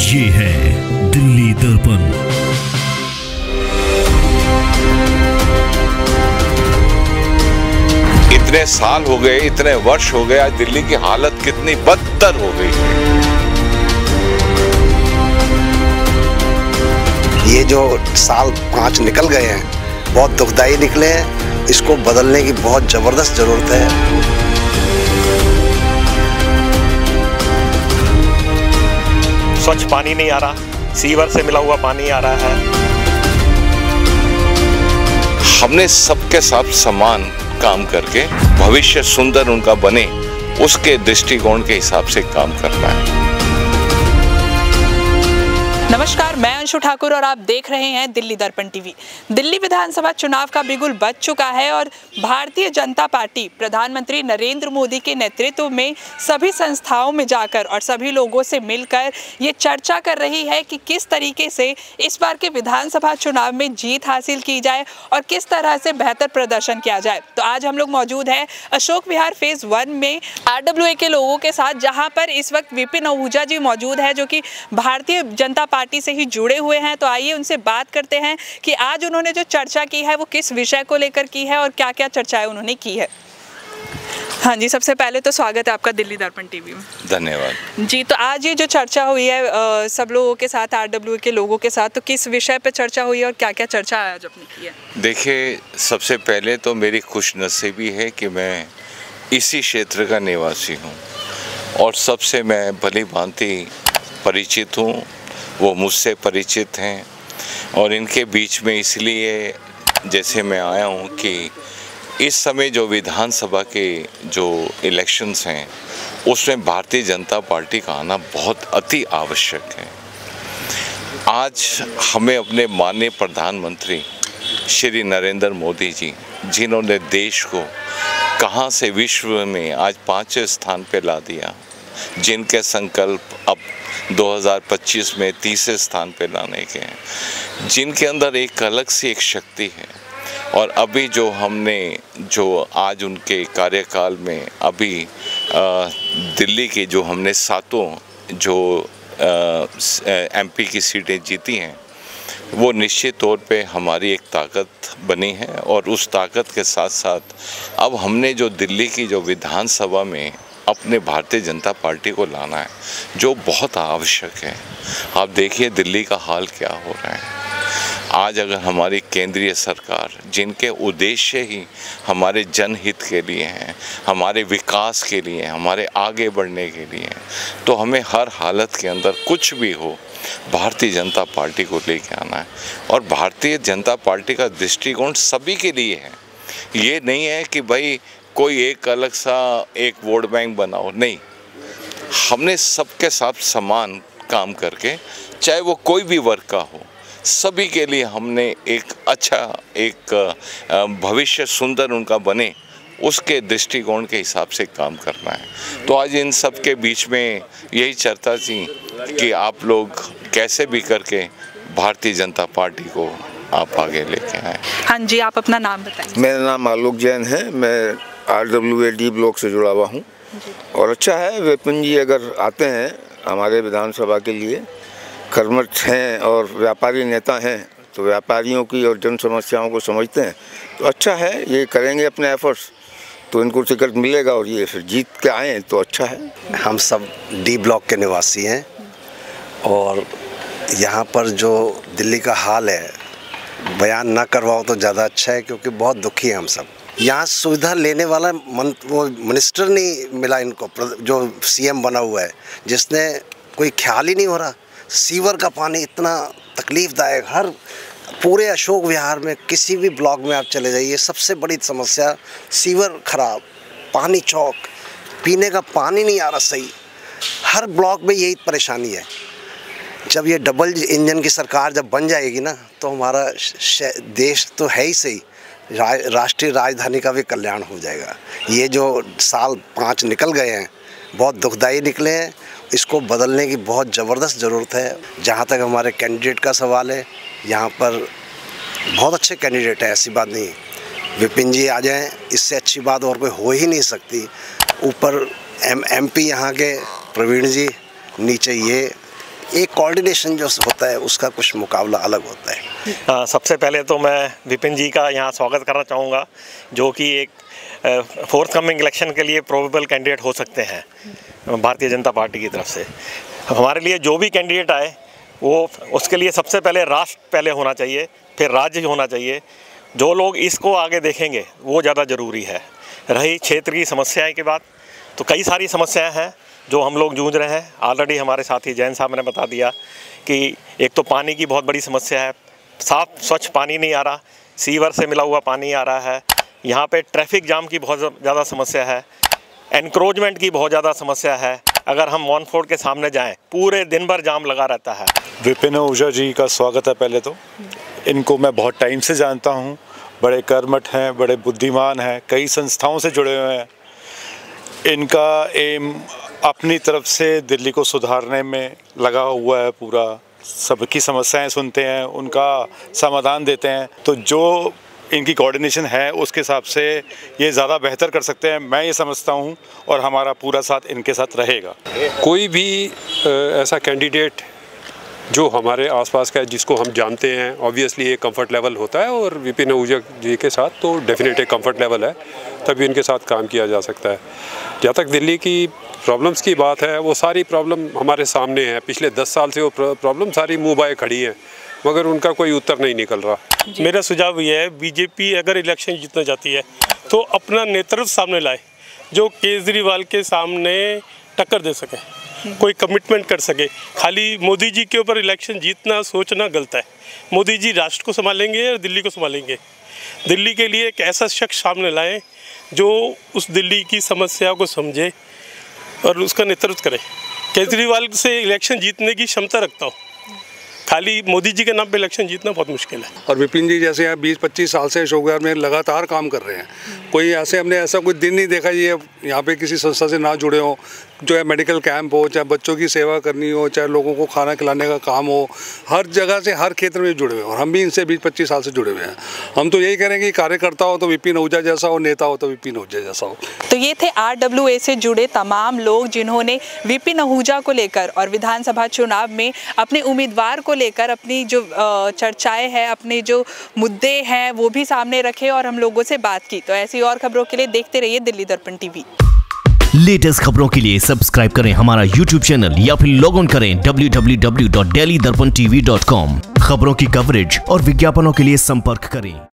ये है दिल्ली दर्पण। इतने साल हो गए, इतने वर्ष हो गए, आज दिल्ली की हालत कितनी बदतर हो गई है। ये जो साल 5 निकल गए हैं बहुत दुखदाई निकले हैं। इसको बदलने की बहुत जबरदस्त जरूरत है। स्वच्छ पानी नहीं आ रहा, सीवर से मिला हुआ पानी आ रहा है। हमने सबके साथ समान काम करके भविष्य सुंदर उनका बने, उसके दृष्टिकोण के हिसाब से काम करना है। नमस्कार, मैं अंशु ठाकुर और आप देख रहे हैं दिल्ली दर्पण टीवी। दिल्ली विधानसभा चुनाव का बिगुल बज चुका है और भारतीय जनता पार्टी प्रधानमंत्री नरेंद्र मोदी के नेतृत्व में सभी संस्थाओं में जाकर और सभी लोगों से मिलकर ये चर्चा कर रही है कि किस तरीके से इस बार के विधानसभा चुनाव में जीत हासिल की जाए और किस तरह से बेहतर प्रदर्शन किया जाए। तो आज हम लोग मौजूद हैं अशोक विहार फेज 1 में RWA के लोगों के साथ, जहाँ पर इस वक्त विपिन आहूजा जी मौजूद है जो कि भारतीय जनता पार्टी से ही जुड़े हुए हैं। तो आइए उनसे बात करते हैं कि आज उन्होंने जो चर्चा की है वो किस विषय को लेकर की है और क्या क्या चर्चाएं उन्होंने की है। हाँ जी, सबसे पहले तो स्वागत है आपका दिल्ली दर्पण टीवी में। धन्यवाद जी। तो आज ये जो चर्चा हुई है सब लोगों के साथ, RWA के लोगों के साथ, तो किस विषय पे चर्चा हुई है और क्या क्या चर्चा आज आपने की है? देखिए, सबसे पहले तो मेरी खुशनसीबी है कि मैं इसी क्षेत्र का निवासी हूँ और सबसे मैं भली भांति परिचित हूँ, वो मुझसे परिचित हैं। और इनके बीच में इसलिए जैसे मैं आया हूँ कि इस समय जो विधानसभा के जो इलेक्शंस हैं उसमें भारतीय जनता पार्टी का आना बहुत अति आवश्यक है। आज हमें अपने माननीय प्रधानमंत्री श्री नरेंद्र मोदी जी, जिन्होंने देश को कहाँ से विश्व में आज 5वें स्थान पे ला दिया, जिनके संकल्प अब 2025 में 30वें स्थान पे लाने के हैं, जिनके अंदर एक अलग सी एक शक्ति है। और अभी जो हमने जो आज उनके कार्यकाल में अभी दिल्ली की जो हमने 7 जो MP की सीटें जीती हैं, वो निश्चित तौर पे हमारी एक ताकत बनी है। और उस ताकत के साथ साथ अब हमने जो दिल्ली की जो विधानसभा में अपने भारतीय जनता पार्टी को लाना है, जो बहुत आवश्यक है। आप देखिए दिल्ली का हाल क्या हो रहा है आज। अगर हमारी केंद्रीय सरकार, जिनके उद्देश्य ही हमारे जनहित के लिए हैं, हमारे विकास के लिए, हमारे आगे बढ़ने के लिए हैं, तो हमें हर हालत के अंदर कुछ भी हो भारतीय जनता पार्टी को लेके आना है। और भारतीय जनता पार्टी का दृष्टिकोण सभी के लिए है। ये नहीं है कि भाई कोई एक अलग सा एक वोट बैंक बनाओ, नहीं। हमने सबके साथ समान काम करके, चाहे वो कोई भी वर्ग का हो, सभी के लिए हमने एक अच्छा एक भविष्य सुंदर उनका बने, उसके दृष्टिकोण के हिसाब से काम करना है। तो आज इन सब के बीच में यही चर्चा थी कि आप लोग कैसे भी करके भारतीय जनता पार्टी को आप आगे लेके आए। हाँ जी, आप अपना नाम बताइए। मेरा नाम आलोक जैन है, मैं RWA D ब्लॉक से जुड़ा हुआ हूँ। और अच्छा है, विपिन जी अगर आते हैं हमारे विधानसभा के लिए, कर्मठ हैं और व्यापारी नेता हैं, तो व्यापारियों की और जन समस्याओं को समझते हैं, तो अच्छा है, ये करेंगे अपने एफर्ट्स तो इनको टिकट मिलेगा और ये फिर जीत के आए तो अच्छा है। हम सब D ब्लॉक के निवासी हैं और यहाँ पर जो दिल्ली का हाल है बयान ना करवाओ तो ज़्यादा अच्छा है, क्योंकि बहुत दुखी हैं हम सब। यहाँ सुविधा लेने वाला वो मिनिस्टर नहीं मिला इनको, जो CM बना हुआ है, जिसने कोई ख्याल ही नहीं हो रहा। सीवर का पानी इतना तकलीफ़दायक, हर पूरे अशोक विहार में किसी भी ब्लॉक में आप चले जाइए, सबसे बड़ी समस्या सीवर खराब, पानी चौक, पीने का पानी नहीं आ रहा सही। हर ब्लॉक में यही परेशानी है। जब ये डबल इंजन की सरकार जब बन जाएगी ना, तो हमारा देश तो है ही सही, राष्ट्रीय राजधानी का भी कल्याण हो जाएगा। ये जो साल 5 निकल गए हैं बहुत दुखदाई निकले हैं। इसको बदलने की बहुत ज़बरदस्त ज़रूरत है। जहाँ तक हमारे कैंडिडेट का सवाल है, यहाँ पर बहुत अच्छे कैंडिडेट है, ऐसी बात नहीं। विपिन जी आ जाएं, इससे अच्छी बात और कोई हो ही नहीं सकती। ऊपर MP यहाँ के प्रवीण जी, नीचे ये एक कोऑर्डिनेशन जो होता है उसका कुछ मुकाबला अलग होता है। सबसे पहले तो मैं विपिन जी का यहाँ स्वागत करना चाहूँगा, जो कि एक फोर्थ कमिंग इलेक्शन के लिए प्रोबेबल कैंडिडेट हो सकते हैं भारतीय जनता पार्टी की तरफ से। हमारे लिए जो भी कैंडिडेट आए वो उसके लिए सबसे पहले राष्ट्र पहले होना चाहिए, फिर राज्य होना चाहिए। जो लोग इसको आगे देखेंगे वो ज़्यादा ज़रूरी है। रही क्षेत्र की समस्याएं की बात, तो कई सारी समस्याएं हैं जो हम लोग जूझ रहे हैं। ऑलरेडी हमारे साथी जैन साहब ने बता दिया कि एक तो पानी की बहुत बड़ी समस्या है, साफ स्वच्छ पानी नहीं आ रहा, सीवर से मिला हुआ पानी आ रहा है। यहाँ पे ट्रैफिक जाम की बहुत ज़्यादा समस्या है, एनक्रोचमेंट की बहुत ज़्यादा समस्या है। अगर हम मॉनफोर्ड के सामने जाएं पूरे दिन भर जाम लगा रहता है। विपिन आहूजा जी का स्वागत है। पहले तो इनको मैं बहुत टाइम से जानता हूँ, बड़े कर्मठ हैं, बड़े बुद्धिमान हैं, कई संस्थाओं से जुड़े हुए हैं। इनका एम अपनी तरफ से दिल्ली को सुधारने में लगा हुआ है पूरा, सबकी समस्याएं सुनते हैं, उनका समाधान देते हैं। तो जो इनकी कोऑर्डिनेशन है उसके हिसाब से ये ज़्यादा बेहतर कर सकते हैं, मैं ये समझता हूँ, और हमारा पूरा साथ इनके साथ रहेगा। कोई भी ऐसा कैंडिडेट जो हमारे आसपास का है, जिसको हम जानते हैं, ऑब्वियसली एक कंफर्ट लेवल होता है, और विपिन आहूजा जी के साथ तो डेफिनेट एक कंफर्ट लेवल है, तभी इनके साथ काम किया जा सकता है। जहाँ तक दिल्ली की प्रॉब्लम्स की बात है, वो सारी प्रॉब्लम हमारे सामने है। पिछले 10 साल से वो प्रॉब्लम सारी मुँह बाए खड़ी हैं, मगर उनका कोई उत्तर नहीं निकल रहा। मेरा सुझाव ये है, बीजेपी अगर इलेक्शन जीतना चाहती है तो अपना नेतृत्व सामने लाए, जो केजरीवाल के सामने टक्कर दे सके, कोई कमिटमेंट कर सके। खाली मोदी जी के ऊपर इलेक्शन जीतना सोचना गलत है। मोदी जी राष्ट्र को संभालेंगे और दिल्ली को संभालेंगे। दिल्ली के लिए एक ऐसा शख्स सामने लाएं जो उस दिल्ली की समस्या को समझे और उसका नेतृत्व करे। केजरीवाल से इलेक्शन जीतने की क्षमता रखता हो, खाली मोदी जी के नाम पे इलेक्शन जीतना बहुत मुश्किल है। और विपिन जी जैसे यहाँ 20-25 साल से अशोक विहार में लगातार काम कर रहे हैं। कोई हमने ऐसा कोई दिन नहीं देखा ये यहाँ पे किसी संस्था से ना जुड़े हों, जो है मेडिकल कैंप हो, चाहे बच्चों की सेवा करनी हो, चाहे लोगों को खाना खिलाने का काम हो, हर जगह से हर क्षेत्र में जुड़े हुए हैं। और हम भी इनसे 20-25 साल से जुड़े हुए हैं। हम तो यही करेंगे कि कार्यकर्ता हो तो विपिन आहूजा जैसा हो, नेता हो तो विपिन आहूजा जैसा हो। तो ये थे RWA से जुड़े तमाम लोग जिन्होंने विपिन आहूजा को लेकर और विधानसभा चुनाव में अपने उम्मीदवार को लेकर अपनी जो चर्चाएं हैं, अपने जो मुद्दे हैं वो भी सामने रखे और हम लोगों से बात की। तो ऐसी और खबरों के लिए देखते रहिए दिल्ली दर्पण टीवी। लेटेस्ट खबरों के लिए सब्सक्राइब करें हमारा YouTube चैनल या फिर लॉग ऑन करें www.delhidarpantv.com। खबरों की कवरेज और विज्ञापनों के लिए संपर्क करें।